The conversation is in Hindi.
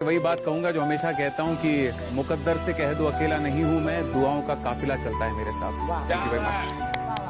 वही बात कहूंगा जो हमेशा कहता हूं कि मुकद्दर से कह दो अकेला नहीं हूं मैं, दुआओं का काफिला चलता है मेरे साथ। Thank you very much.